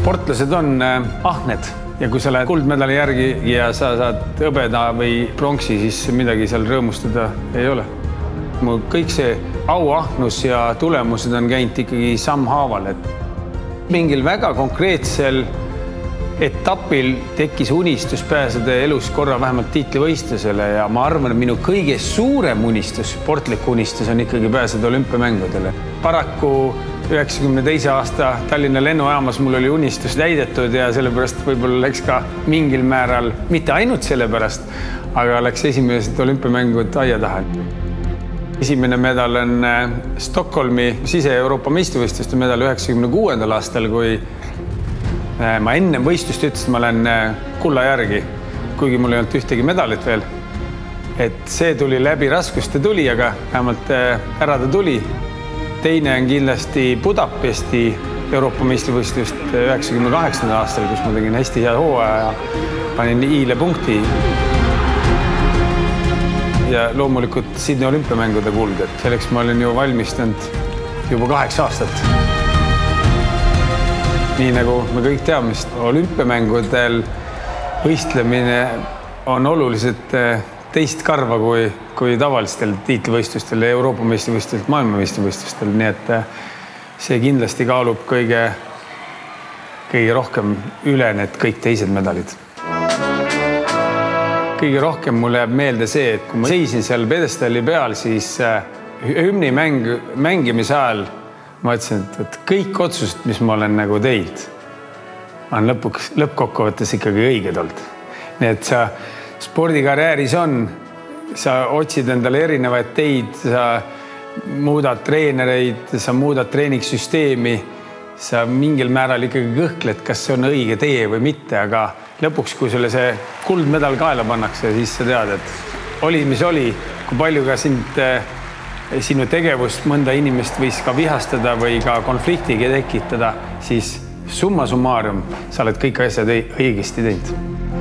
sportlased on ahned ja kui sa lähed kuldmedali järgi ja sa saad hõbeda või pronksi, siis midagi seal rõõmustada ei ole. Mul kõik see auahnus ja tulemused on käinud ikkagi sammhaaval, et mingil väga konkreetsel etapil tekkis unistus pääseda elus korra vähemalt tiitlivõistlusele ja ma arvan, et minu kõige suurem unistus, sportlik unistus on ikkagi pääseda olümpiamängudele. Paraku 92. aasta Tallinna lennujaamas mul oli unistus täidetud ja sellepärast võib-olla läks ka mingil määral, mitte ainult sellepärast, aga läks esimesed olümpiamängud aia taha. Esimene medal on Stockholmi sise-Euroopa meistrivõistluste medal 96. aastal, kui ma enne võistlust ütlesin, et ma olen kulla järgi, kuigi mul ei olnud ühtegi medalit veel. Et see tuli läbi raskuste tuli, aga vähemalt ära ta tuli. Teine on kindlasti Budapesti Euroopa meistrivõistlust 98. aastal, kus ma tegin hästi hea hooaja ja panin iile punkti. Ja loomulikult Sydney olümpiamängude kuld, et selleks ma olen ju valmistanud juba 8 aastat. Nii nagu me kõik teame, olümpiamängudel võistlemine on oluliselt teist karva kui tavalistel tiitlivõistlustel, Euroopa meistrivõistlustel, maailma meistrivõistlustel, nii et see kindlasti kaalub kõige rohkem üle need kõik teised medalid. Kõige rohkem mulle jääb meelde see, et kui ma seisin seal pedestalli peal, siis hümni mängimise ajal ma ütlesin, et kõik otsused, mis ma olen nagu teinud, on lõppkokkuvõttes ikkagi õiged olnud. Nii et sa spordikarjääris on, sa otsid endale erinevaid teid, sa muudad treenereid, sa muudad treeningsüsteemi, sa mingil määral ikkagi kõhkled, kas see on õige tee või mitte, aga lõpuks, kui sulle see kuldmedal kaela pannakse, siis sa tead, et oli, mis oli, kui palju ka sinu tegevust mõnda inimest võis ka vihastada või ka konfliktiga tekitada, siis summa summarum sa oled kõik asjad õigesti teinud.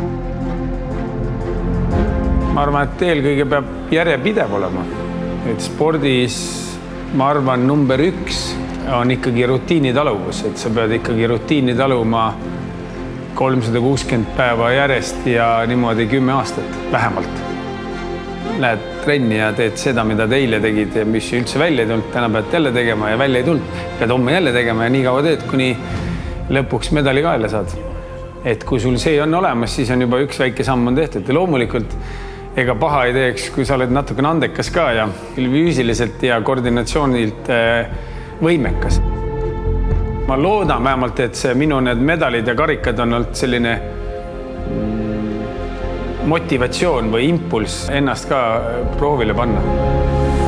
Ma arvan, et eelkõige peab järjepidev olema. Et spordis, ma arvan, number 1 on ikkagi rutiini taluvus, et sa pead ikkagi rutiini taluma 360 päeva järjest ja niimoodi 10 aastat vähemalt. Lähed trenni ja teed seda, mida te eile tegid ja mis üldse välja ei tulnud, täna pead jälle tegema ja välja ei tulnud, pead homme jälle tegema ja nii kaua teed, kuni lõpuks medali kaela saad. Et kui sul see on olemas, siis on juba üks väike samm on tehtud ja loomulikult ega paha ei teeks, kui sa oled natukene andekas ka ja füüsiliselt ja koordinatsioonilt võimekas. Ma loodan vähemalt, et see minu need medalid ja karikad on olnud selline motivatsioon või impulss ennast ka proovile panna.